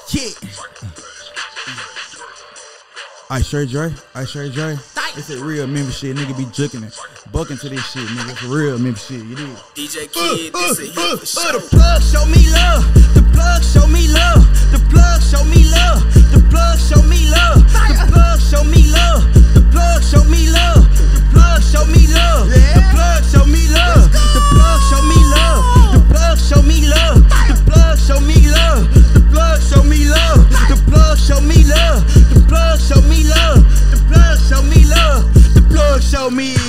Yeah. IceTrayDre, IceTrayDre. It's that real Memphis shit, nigga be juking it. Bucking to this shit, nigga. It's real Memphis shit, you dig? DJ Kid, this a hit for sure. The plug show me love. The plug show me love. The plug show me love. The plug show me love. The plug show me love. The plug show me love. The plug show me love. The plug show me love. The plug show me love. The plug show me love. The plug show me love. The plug show me love. The plug show me love. The plug show me love. The plug show me love. The plug show me.